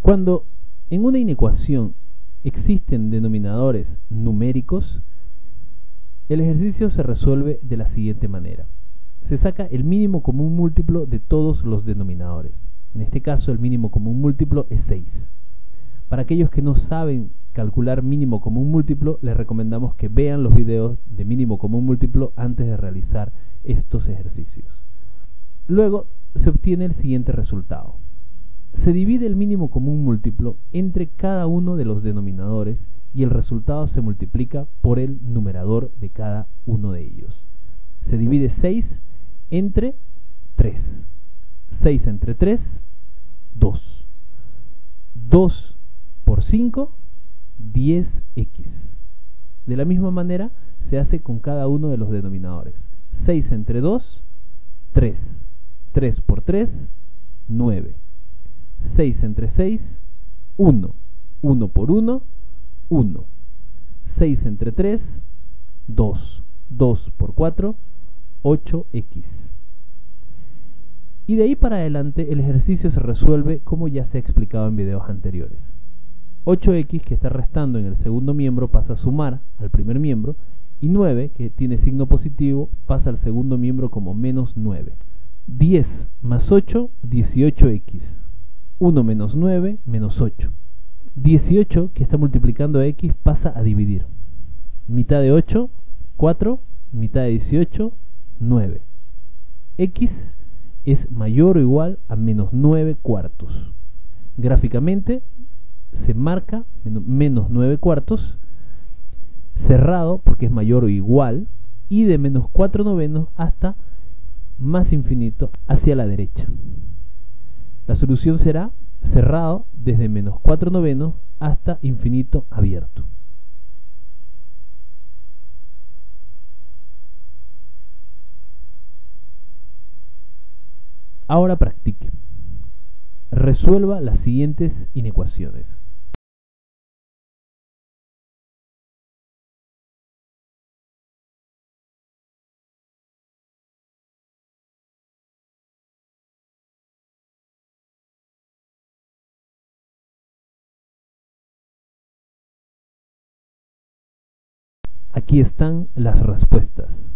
Cuando en una inecuación existen denominadores numéricos, el ejercicio se resuelve de la siguiente manera. Se saca el mínimo común múltiplo de todos los denominadores. En este caso, el mínimo común múltiplo es 6. Para aquellos que no saben calcular mínimo común múltiplo, les recomendamos que vean los videos de mínimo común múltiplo antes de realizar estos ejercicios. Luego se obtiene el siguiente resultado. Se divide el mínimo común múltiplo entre cada uno de los denominadores y el resultado se multiplica por el numerador de cada uno de ellos. Se divide 6 entre 3. 6 entre 3, 2. 2 por 5, 10x. De la misma manera se hace con cada uno de los denominadores. 6 entre 2, 3. 3 por 3, 9. 6 entre 6, 1. 1 por 1, 1. 6 entre 3, 2. 2 por 4, 8x. Y de ahí para adelante el ejercicio se resuelve como ya se ha explicado en videos anteriores. 8x que está restando en el segundo miembro pasa a sumar al primer miembro y 9 que tiene signo positivo pasa al segundo miembro como menos 9. 10 más 8, 18x. 1 menos 9, menos 8. 18 que está multiplicando a x pasa a dividir. Mitad de 8, 4. Mitad de 18, 9. X es mayor o igual a menos 9 cuartos. Gráficamente se marca menos 9 cuartos, cerrado porque es mayor o igual, y de menos 4 novenos hasta más infinito hacia la derecha. La solución será cerrado desde menos 4 novenos hasta infinito abierto. Ahora practique. Resuelva las siguientes inecuaciones. Aquí están las respuestas.